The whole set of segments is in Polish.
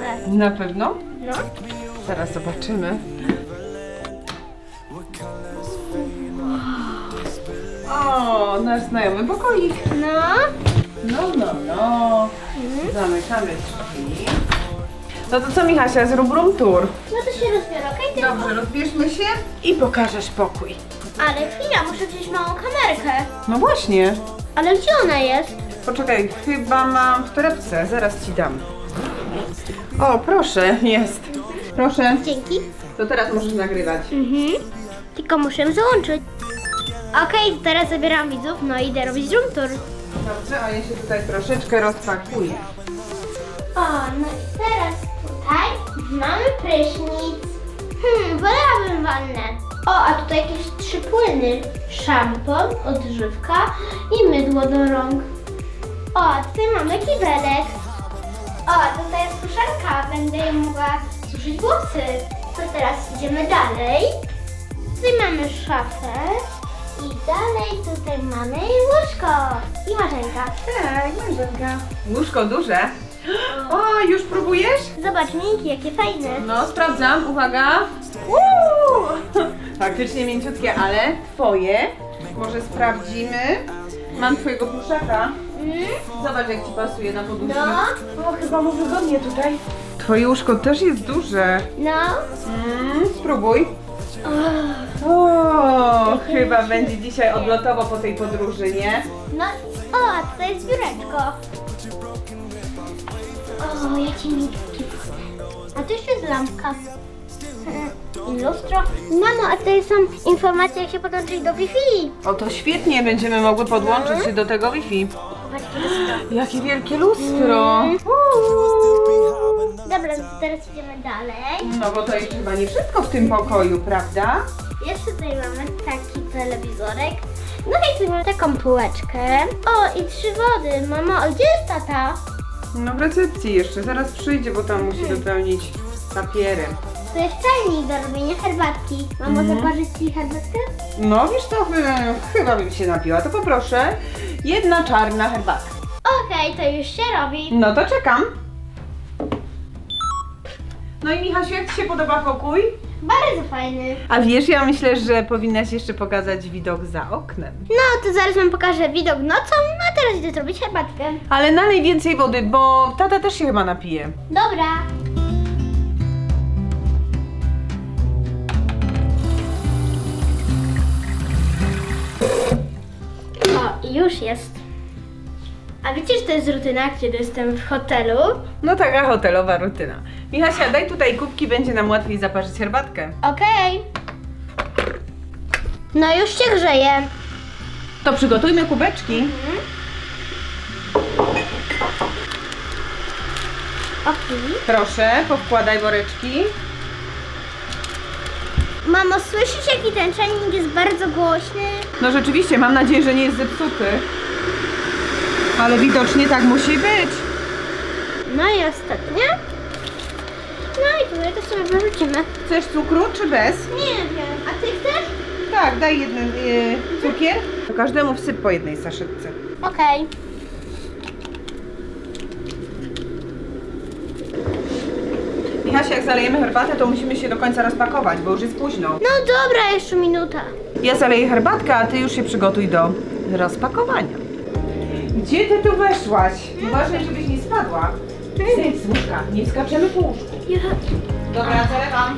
naprawdę. Na pewno? No. Zaraz zobaczymy. O, nasz znajomy pokoik. No. No. Zamykamy drzwi. No to co, Michasia, zrób room tour. No to się rozbiorę, okej? Dobrze, rozbierzmy się i pokażesz pokój. Ale chwila, muszę wziąć małą kamerkę. No właśnie. Ale gdzie ona jest? Poczekaj, chyba mam w torebce, zaraz ci dam. O, proszę, jest. Proszę, Dzięki. to teraz możesz nagrywać. Tylko muszę załączyć. Okej, teraz zabieram widzów, no i idę robić room tour. Dobrze, a ja się tutaj troszeczkę rozpakuję. O, no i teraz tutaj mamy prysznic. Wolałabym wannę. O, a tutaj jakieś 3 płyny. Szampon, odżywka i mydło do rąk. O, a tutaj mamy kibelek. O, a tutaj jest suszarka. Będę ją mogła suszyć włosy. To teraz idziemy dalej. Tutaj mamy szafę. I dalej tutaj mamy łóżko. I marzenka. Tak, Marzenka. Łóżko duże. O, już próbujesz? Zobacz, miękkie, jakie fajne. No, sprawdzam, uwaga. Faktycznie mięciutkie, ale twoje. Może sprawdzimy. Mam twojego pluszaka. Zobacz, jak ci pasuje na poduszkę. No. O, chyba mu wygodnie tutaj. Twoje łóżko też jest duże. No. Spróbuj. O, chyba będzie dzisiaj odlotowo po tej podróży, nie? No. O, a tutaj jest biureczko. O, jakie miękkie. A tu jeszcze jest lampka. I lustro. Mamo, a tutaj są informacje, jak się podłączyć do Wi-Fi. O, to świetnie, będziemy mogły podłączyć się do tego Wi-Fi. Zobaczcie lustro. Jakie wielkie lustro. Dobra, to teraz idziemy dalej. No bo to jeszcze chyba nie wszystko w tym pokoju, prawda? Jeszcze tutaj mamy taki telewizorek. No i tu mamy taką półeczkę. O, i 3 wody. Mamo, a gdzie jest tata? No w recepcji jeszcze, zaraz przyjdzie, bo tam musi wypełnić papierem. To jest czajnik do robienia herbatki. Mamo, zaparzyć ci herbatkę? No wiesz to chyba bym się napiła, to poproszę. 1 czarna herbata. Okej, to już się robi. No to czekam. No i Michasiu, jak ci się podoba pokój? Bardzo fajny. A wiesz, ja myślę, że powinnaś jeszcze pokazać widok za oknem. No, to zaraz wam pokażę widok nocą, a teraz idę zrobić herbatkę. Ale nalej więcej wody, bo tata też się chyba napije. Dobra. O, już jest. A wiecie, że to jest rutyna, kiedy jestem w hotelu? No taka hotelowa rutyna. Michasia, daj tutaj kubki, będzie nam łatwiej zaparzyć herbatkę. Okej. No już się grzeje. To przygotujmy kubeczki. Okej. Proszę, powkładaj woreczki. Mamo, słyszysz, jaki ten czajnik jest bardzo głośny? No rzeczywiście, mam nadzieję, że nie jest zepsuty. Ale widocznie tak musi być. No i ostatnie. No i tutaj to sobie wyrzucimy. Chcesz cukru czy bez? Nie wiem, a ty chcesz? Tak, daj jeden cukier. To każdemu wsyp po jednej saszetce. Okej. Michasia, jak zalejemy herbatę, to musimy się do końca rozpakować, bo już jest późno. No dobra, jeszcze minuta. Ja zaleję herbatkę, a ty już się przygotuj do rozpakowania. Gdzie ty tu weszłaś? Uważaj, żebyś nie spadła. Zejdź z łóżka, nie skaczemy po łóżku. Dobra, zalewam.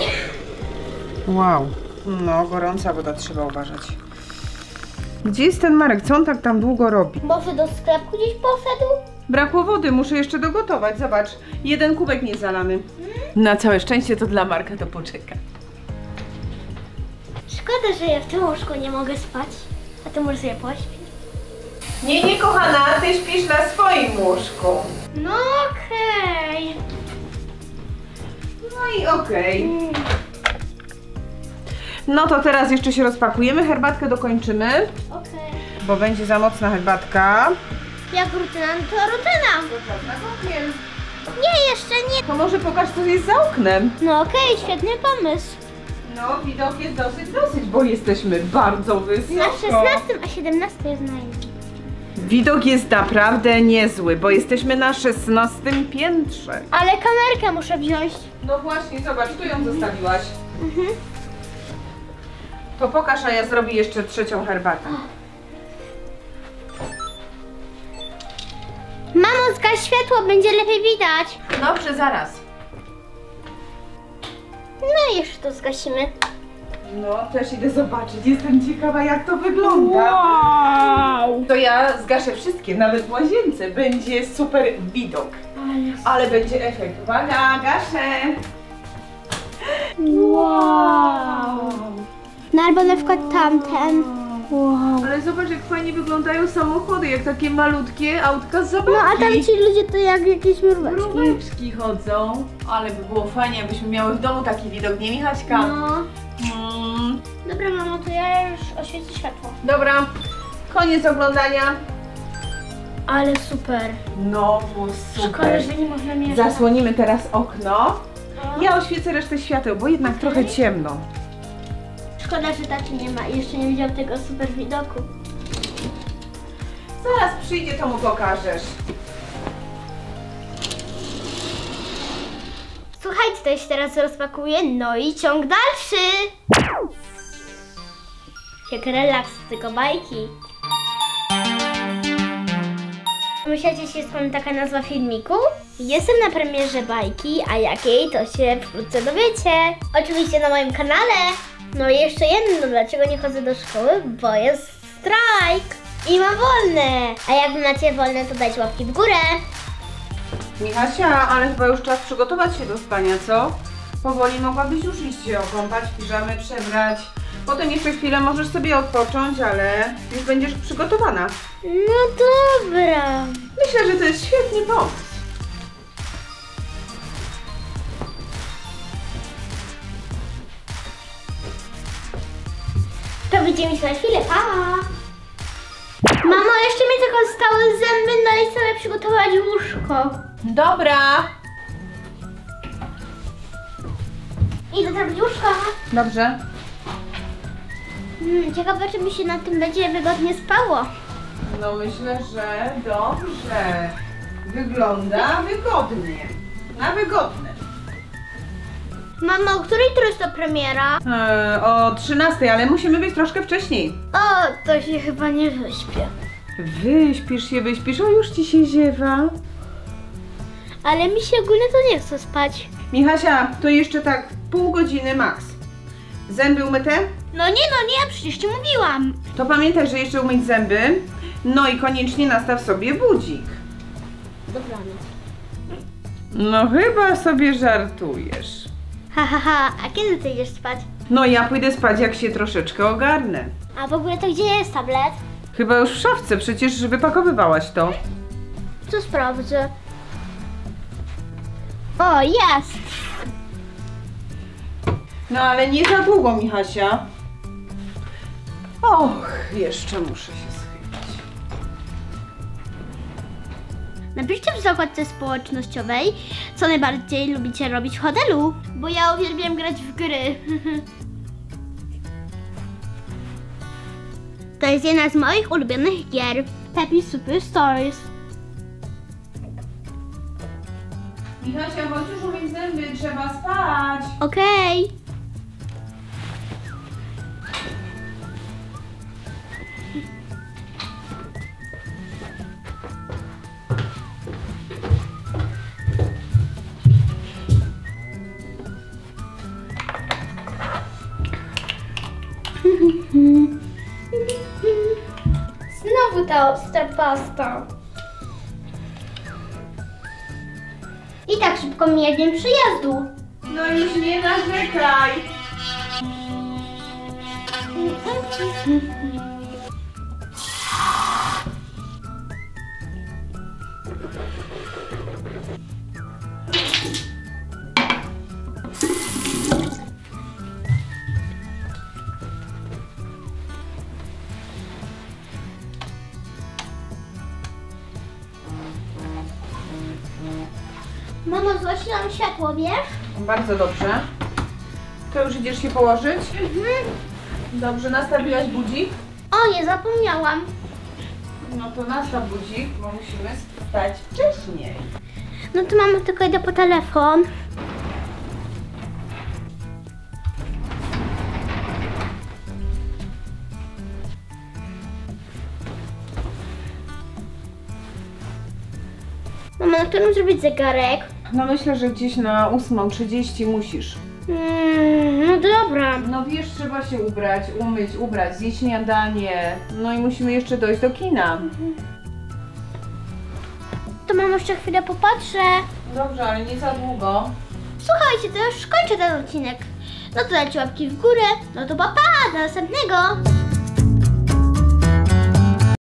Wow, no gorąca woda, trzeba uważać. Gdzie jest ten Marek? Co on tak tam długo robi? Może do sklepu gdzieś poszedł? Brakło wody, muszę jeszcze dogotować. Zobacz, 1 kubek nie zalany. Na całe szczęście to dla Marka to poczeka. Szkoda, że ja w tym łóżku nie mogę spać. A ty możesz sobie pośpić. Nie, kochana, ty śpisz na swoim łóżku. No okej. No i okej. No to teraz jeszcze się rozpakujemy, herbatkę dokończymy, Okej. bo będzie za mocna herbatka. Jak rutyna, to rutyna. Nie, jeszcze nie. To może pokaż, co jest za oknem. No okej, świetny pomysł. No, widok jest dosyć, bo jesteśmy bardzo wysoko. Na 16, a 17 jest najmniej. Widok jest naprawdę niezły, bo jesteśmy na 16 piętrze. Ale kamerkę muszę wziąć. No właśnie, zobacz, tu ją zostawiłaś. To pokaż, a ja zrobię jeszcze trzecią herbatę. Mamo, zgaś światło, będzie lepiej widać. Dobrze, zaraz. No i jeszcze to zgasimy. No, też idę zobaczyć. Jestem ciekawa, jak to wygląda. Wow! To ja zgaszę wszystkie, nawet w łazience. Będzie super widok. Ale będzie efekt. Uwaga, gaszę. Wow! No albo na przykład tamten. Wow. Ale zobacz, jak fajnie wyglądają samochody, jak takie malutkie autka z zabawki. No a tam ci ludzie to jak jakieś mróweczki. Mróweczki chodzą. Ale by było fajnie, jakbyśmy miały w domu taki widok, nie Michaśka? No. Dobra mamo, to ja już oświecę światło. Dobra, koniec oglądania. Ale super. No, było Szkoda, super. że nie można mieszać. Zasłonimy teraz okno. No. Ja oświecę resztę świateł, bo jednak trochę ciemno. Szkoda, że taci nie ma. Jeszcze nie widział tego super widoku. Zaraz przyjdzie, to mu pokażesz. Słuchajcie, to się teraz rozpakuje, no i ciąg dalszy. Jak relaks, tylko bajki. Myślicie, że jest wam taka nazwa filmiku? Jestem na premierze bajki, a jakiej to się wkrótce dowiecie. Oczywiście na moim kanale. No i jeszcze jedno, dlaczego nie chodzę do szkoły? Bo jest strajk i mam wolne. A jak wy macie wolne, to dajcie łapki w górę. Michasia, ale chyba już czas przygotować się do spania, co? Powoli mogłabyś już iść się okąpać, piżamy przebrać. Potem jeszcze chwilę możesz sobie odpocząć, ale już będziesz przygotowana. No dobra. Myślę, że to jest świetny pomysł. To widzimy się na chwilę, pa! Mamo, jeszcze mi tylko zostały zęby, no i chcę przygotować łóżko. Dobra. Idę zrobić łóżko. Dobrze. Ciekawe, czy mi się na tym będzie wygodnie spało. No myślę, że dobrze. Wygląda wygodnie. Na wygodne. Mamo, o której to jest to premiera? O 13, ale musimy być troszkę wcześniej. O, to się chyba nie wyśpię. Wyśpisz, o już ci się ziewa. Ale mi się ogólnie to nie chce spać. Michasia, to jeszcze tak pół godziny max. Zęby umyte? No nie, przecież ci mówiłam. To pamiętaj, że jeszcze umyć zęby. No i koniecznie nastaw sobie budzik. Dobranoc. No chyba sobie żartujesz. Ha, a kiedy ty idziesz spać? No ja pójdę spać, jak się troszeczkę ogarnę. A w ogóle to gdzie jest tablet? Chyba już w szafce, przecież wypakowywałaś to. Co sprawdzę? O, jest! No ale nie za długo, Michasia. Och, jeszcze muszę się schylić. Napiszcie w zakładce społecznościowej, co najbardziej lubicie robić w hotelu, bo ja uwielbiam grać w gry. To jest jedna z moich ulubionych gier, Peppy Super Stories. Michasia, chodź już umyć zęby, trzeba spać. Okej. Znowu ta ostra pasta. I tak szybko mija dzień przyjazdu. No już nie narzekaj. Mamo, zgasi nam światło, wiesz? Bardzo dobrze. To już idziesz się położyć? Dobrze, nastawiłaś budzik? O, nie zapomniałam. No to nastaw budzik, bo musimy wstać wcześniej. No to mamo, tylko idę po telefon. Mama, na którym zrobić zegarek? No myślę, że gdzieś na 8:30 musisz. No dobra. No wiesz, trzeba się ubrać, umyć, ubrać, zjeść śniadanie. No i musimy jeszcze dojść do kina. To mamo, jeszcze chwilę popatrzę. Dobrze, ale nie za długo. Słuchajcie, to już kończę ten odcinek. No to dajcie łapki w górę. No to pa, pa, do następnego.